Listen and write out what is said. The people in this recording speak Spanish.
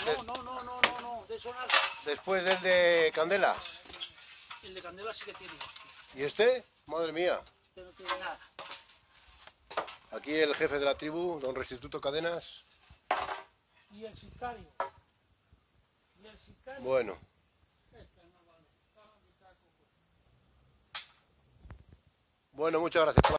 No, de eso nada. Después del de Candelas. El de Candela sí que tiene hostia. ¿Y este? Madre mía. Este no tiene nada. Aquí el jefe de la tribu, don Restituto Cadenas. Y el sicario. Bueno. Bueno, muchas gracias.